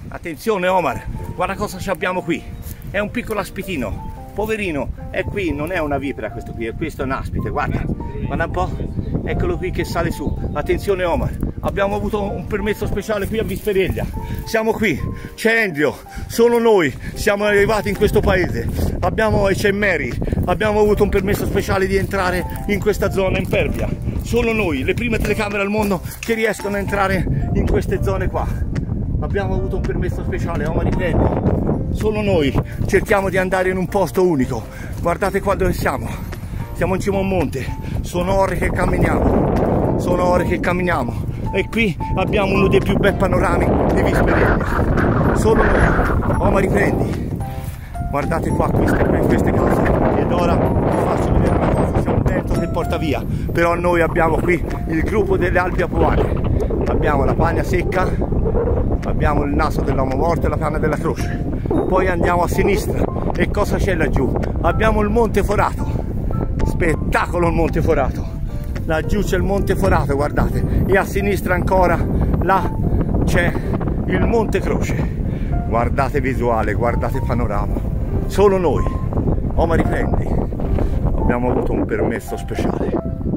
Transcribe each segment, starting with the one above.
Attenzione Omar, guarda cosa ci abbiamo qui. È un piccolo aspitino, poverino. È qui, non è una vipera questo qui, questo è un aspite, guarda. Guarda un po', eccolo qui che sale su. Attenzione Omar, abbiamo avuto un permesso speciale qui a Vispereglia. Siamo qui, c'è Andrew, solo noi siamo arrivati in questo paese. E c'è Mary, abbiamo avuto un permesso speciale di entrare in questa zona impervia. Solo noi, le prime telecamere al mondo che riescono a entrare in queste zone qua. Abbiamo avuto un permesso speciale, Omar, ripeto. Solo noi cerchiamo di andare in un posto unico. Guardate qua dove siamo. Siamo in cima a un monte. Sono ore che camminiamo. Sono ore che camminiamo. E qui abbiamo uno dei più bei panorami di Vispereglia. Solo noi. Omar, riprendi. Guardate qua queste cose. Ed ora vi faccio vedere una cosa. C'è un vento che porta via. Però noi abbiamo qui il gruppo delle Alpi Apuane. Abbiamo la Pagna Secca, abbiamo il naso dell'uomo morto e la canna della croce. Poi andiamo a sinistra e cosa c'è laggiù? Abbiamo il Monte Forato. Spettacolo il Monte Forato. Laggiù c'è il Monte Forato, guardate. E a sinistra ancora là c'è il Monte Croce. Guardate visuale, guardate panorama. Solo noi. Omar, riprendi. Abbiamo avuto un permesso speciale.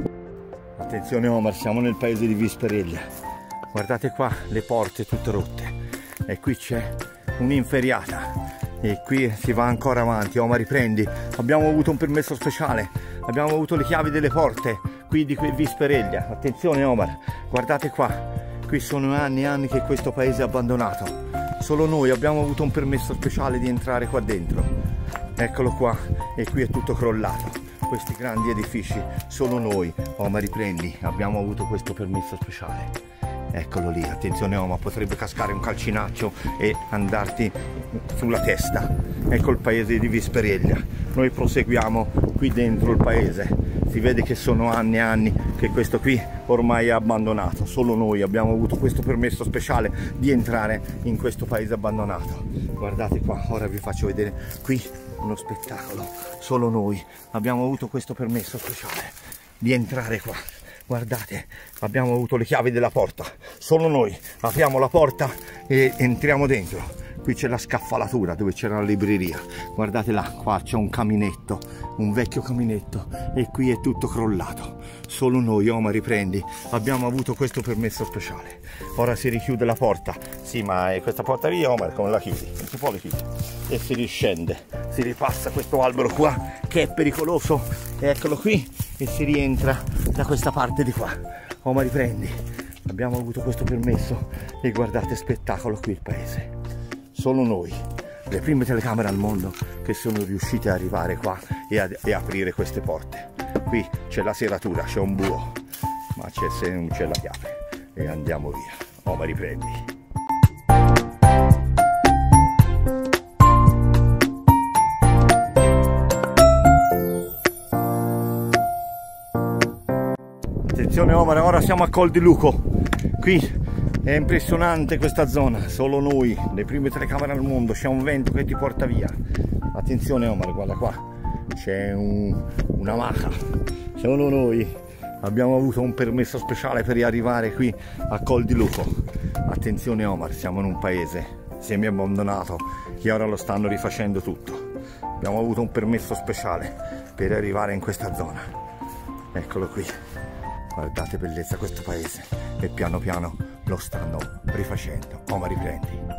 Attenzione Omar, siamo nel paese di Vispereglia. Guardate qua le porte tutte rotte e qui c'è un'inferiata e qui si va ancora avanti. Omar, riprendi. Abbiamo avuto un permesso speciale, abbiamo avuto le chiavi delle porte qui di Vispereglia. Attenzione Omar, guardate qua, qui sono anni e anni che questo paese è abbandonato. Solo noi abbiamo avuto un permesso speciale di entrare qua dentro. Eccolo qua, e qui è tutto crollato. Questi grandi edifici, solo noi. Omar, riprendi, abbiamo avuto questo permesso speciale. Eccolo lì, attenzione Omar, potrebbe cascare un calcinaccio e andarti sulla testa. Ecco il paese di Vispereglia. Noi proseguiamo qui dentro il paese. Si vede che sono anni e anni che questo qui ormai è abbandonato. Solo noi abbiamo avuto questo permesso speciale di entrare in questo paese abbandonato. Guardate qua, ora vi faccio vedere qui uno spettacolo. Solo noi abbiamo avuto questo permesso speciale di entrare qua. Guardate, abbiamo avuto le chiavi della porta. Solo noi apriamo la porta e entriamo dentro. Qui c'è la scaffalatura dove c'era la libreria. Guardate là, qua c'è un caminetto, un vecchio caminetto e qui è tutto crollato. Solo noi, Omar, riprendi, abbiamo avuto questo permesso speciale. Ora si richiude la porta. Sì, ma questa porta via, Omar, come la chiudi? Non si può richiudere. E si riscende, si ripassa questo albero qua che è pericoloso. E eccolo qui e si rientra da questa parte di qua. Omar, riprendi. Abbiamo avuto questo permesso e guardate, spettacolo qui il paese. Solo noi, le prime telecamere al mondo che sono riuscite ad arrivare qua e aprire queste porte. Qui c'è la serratura, c'è un buo, ma se non c'è la chiave e andiamo via. Omar, riprendi. Attenzione Omar, ora siamo a Col di Luco. Qui è impressionante questa zona, solo noi, le prime telecamere al mondo, c'è un vento che ti porta via. Attenzione Omar, guarda qua, c'è una maca, solo noi abbiamo avuto un permesso speciale per arrivare qui a Col di Luco. Attenzione Omar, siamo in un paese semi abbandonato che ora lo stanno rifacendo tutto. Abbiamo avuto un permesso speciale per arrivare in questa zona. Eccolo qui, guardate bellezza questo paese e piano piano lo stanno rifacendo. Omar, riprendi.